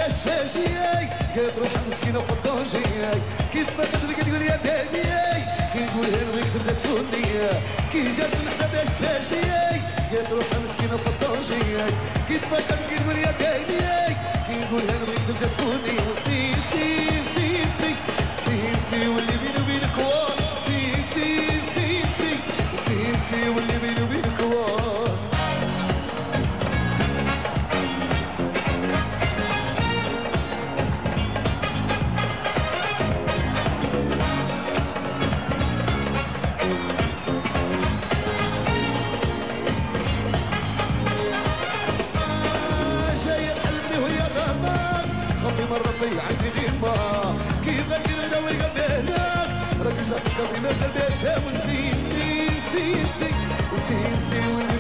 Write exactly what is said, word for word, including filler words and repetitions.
باش فاشي قالت روح مسكينه وفضوجي كيف ما تدرك تقول يا دادي كي نقولها نويك تبدا تفوني كي جات من حدا باش فاشي قالت روح مسكينه وفضوجي كيف ما تدرك تقول يا دادي كي نقولها نويك تبدا تفوني سي سي سي سي سي سي واللي بيني وبينك وار سي سي سي سي سي سي واللي بيني وبينك وار من ربي عندي غيمة كيف غيرنا ويقبلنا ركز على القبل ما زال بيساوي سي سي سي سي سي سي